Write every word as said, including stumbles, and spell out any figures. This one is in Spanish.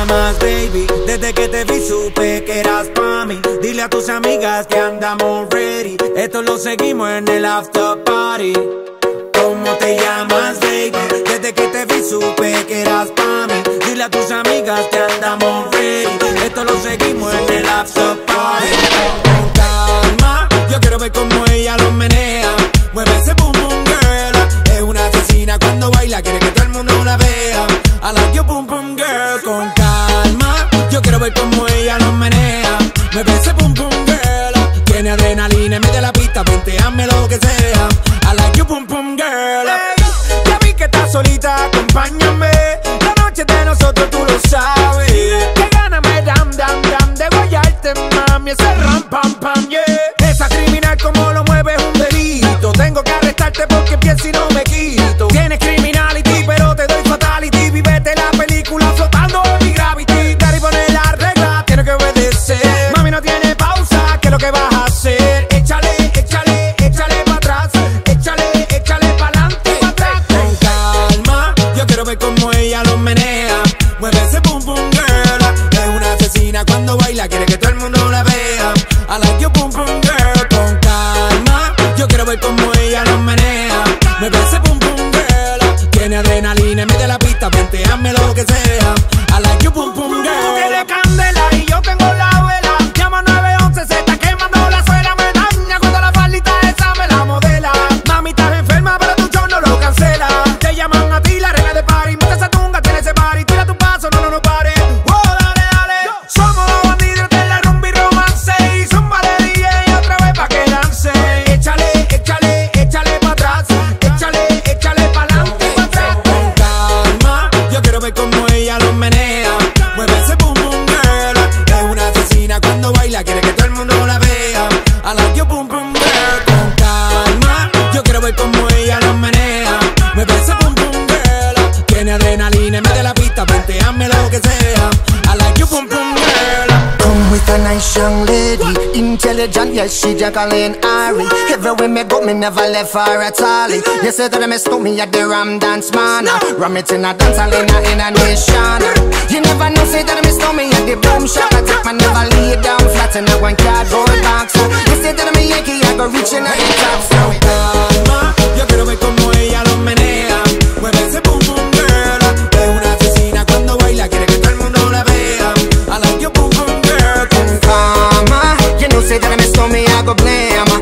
llamas, baby? Desde que te vi supe que eras pa' mí. Dile a tus amigas que andamos ready. Esto lo seguimos en el after party. ¿Cómo te llamas, baby? Desde que te vi supe que eras pa' mí. Dile a tus amigas que andamos ready. Esto lo seguimos en el after party. Con calma, yo quiero ver cómo ella lo menea. Mueve ese boom boom girl. Es una asesina cuando baila, quiere que todo el mundo la vea. I like your boom boom girl. Con calma, yo quiero ver cómo ella lo menea. Mueve ese boom boom girl. Tiene adrenalina en medio de la pista, ponteame lo que sea. I like your boom boom girl. Hey, ya vi que estás solita, acompáñame. La noche de nosotros tú lo sabes. Que gana me dam dam dam de guayarte, mami. Ese ram pam pam, yeah. Esa criminal como lo mueve es un delito. Tengo que arrestarte porque pienso y no me quito. Tienes criminality pero te doy fatality. Vivete la película flotando en mi gravity. Gary pone la regla, tiene que obedecer. Mami no tiene pausa, ¿qué es lo que vas a hacer? Échale, échale, échale pa' atrás. Échale, échale pa'lante y pa' atrás. Con calma, yo quiero ver cómo ella lo menea. Mueve ese boom boom girl. Es una asesina cuando baila, quiere que todo el mundo la vea. I like your boom boom girl. Con calma, yo quiero ver cómo ella lo menea. Mueve ese boom boom girl. Tiene adrenalina en medio de la pista, ponteame lo que sea. I like your boom boom girl. Tú tienes candela y yo tengo la vela. Llama nueve once, se está quemando la suela. Me daña cuando la faldita esa me la modela. Mami, estás enferma pero tu show no lo cancela. Te llaman a ti la reina de party. Monta esa tunga, tiene ese party. Tira tu paso, no, no, no pare. Oh, dale, dale. Somos los bandidos de la rumba y romance. Y zumba de D J otra vez pa' que dance. Échale, échale, échale pa' atrás. Échale, échale pa'lante y pa' atrás. Con calma, yo quiero ver cómo ella lo menea. Mueve ese boom boom girl. Es una asesina cuando baila, quiere que todo el mundo la vea. I like your boom boom girl. Con calma, yo quiero ver cómo ella lo menea. Mueve ese boom boom girl. Tiene adrenalina en medio de la pista, ponteame lo que sea. I like your boom boom girl. Come with a nice young lady, intelligent, yes, she Jacqueline Ari. Everywhere me go, me never left her at all. You say that I miss me at the Ram Dance Man. Ram it in a dance hall in a, in a nation. You never know, say that I miss me at the Boom Shop. I take my never lay down flat in a one cardboard box. You say that I'm a Yankee, I go reaching out the top. So calma, yo quiero ver cómo ella lo menea. Mueve ese boom boom girl. Es una asesina cuando baila, quiere que todo el mundo la vea. I like your boom boom girl. calma, you know say that I miss me, I go blame.